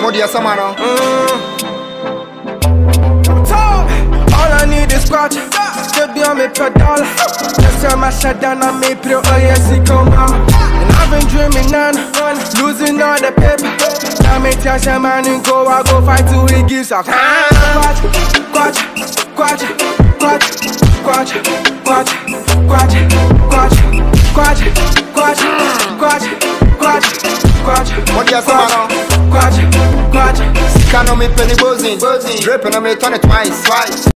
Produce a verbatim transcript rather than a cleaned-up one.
Modia Samano. All I need is Kwacha. Still be on me pedal. Just time I shut down on me pro. Oh yes, he come out. And I've been dreaming on, losing all the paper. Now me tell some man and go, I go fight till he gives up. Kwacha, Kwacha, Kwacha, Kwacha, Kwacha, Kwacha, Kwacha, Kwacha, Kwacha, Kwacha, Kwacha, Kwacha, Kwacha, Modia Samano. Kwacha, Kwacha. Scan on me penny buzzing, dripping on me turn it twice, twice.